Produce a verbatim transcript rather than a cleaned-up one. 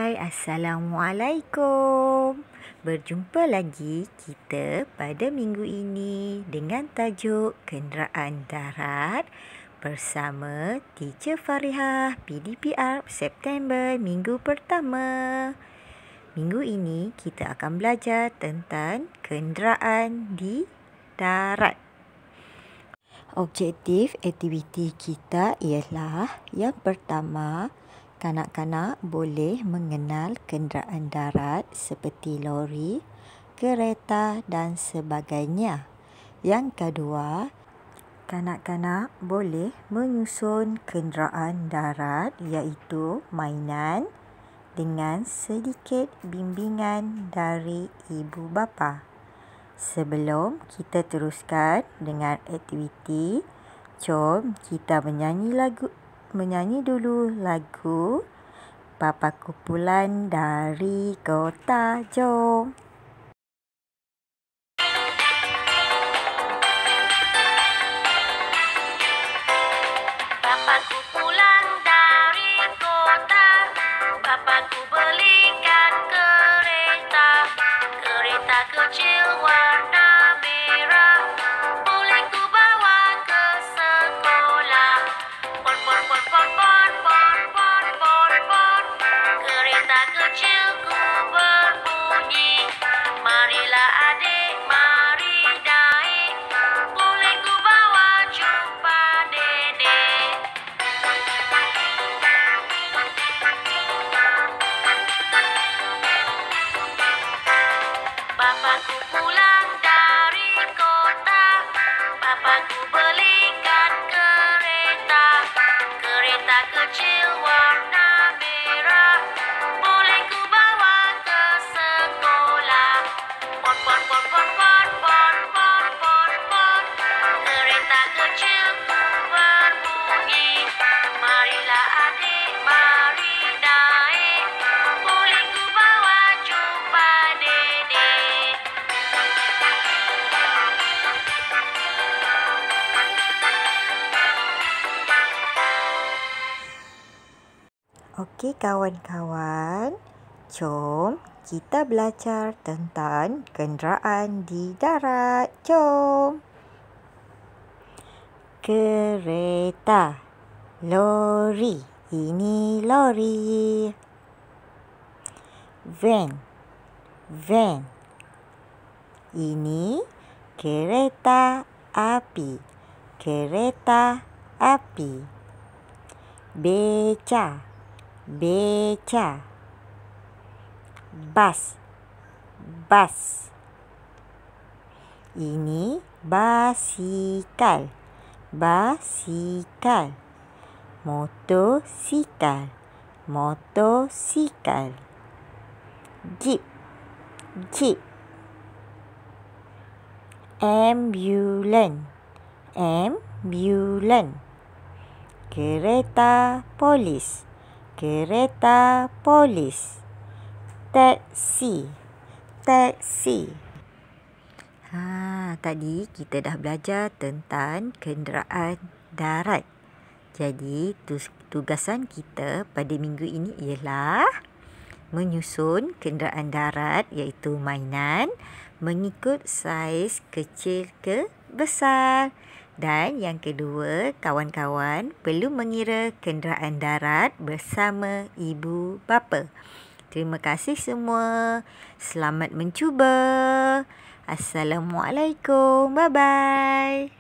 Hai, Assalamualaikum. Berjumpa lagi kita pada minggu ini dengan tajuk Kenderaan Darat bersama Teacher Farihah P D P R September minggu pertama. Minggu ini kita akan belajar tentang kenderaan di darat. Objektif aktiviti kita ialah yang pertama, kanak-kanak boleh mengenal kenderaan darat seperti lori, kereta dan sebagainya. Yang kedua, kanak-kanak boleh menyusun kenderaan darat iaitu mainan dengan sedikit bimbingan dari ibu bapa. Sebelum kita teruskan dengan aktiviti, jom kita menyanyi lagu menyanyi dulu lagu Bapa Kumpulan dari Kota. Jom. Bapakku pulang dari kota, bapakku belikan kereta, kereta kecil warna merah, boleh ku bawa ke sekolah. Pon pon pon pon pon pon pon pon pon, kereta kecilku berbunyi, marilah adik mari naik, boleh ku bawa jumpa nenek. Bapakku pulang dari kota, bapakku belikan kereta, kereta kecil warna merah, boleh ku bawa ke sekolah. Pon pon pon pon pon pon pon pon pon, kereta kecilku berbunyi, marilah adik mari naik, boleh ku bawa jumpa nenek. Okey kawan-kawan, jom kita belajar tentang kenderaan di darat. Jom. Kereta, lori, ini lori. Van, van, ini kereta api, kereta api. Beca, beca. Bas, bas. Ini basikal, basikal. Motosikal, motosikal. Jeep, jeep. Ambulan, ambulan. Kereta polis, kereta polis. Taksi, taksi. Ha, tadi kita dah belajar tentang kenderaan darat. Jadi, tugasan kita pada minggu ini ialah menyusun kenderaan darat iaitu mainan mengikut saiz kecil ke besar. Dan yang kedua, kawan-kawan perlu mengira kenderaan darat bersama ibu bapa. Terima kasih semua. Selamat mencuba. Assalamualaikum. Bye-bye.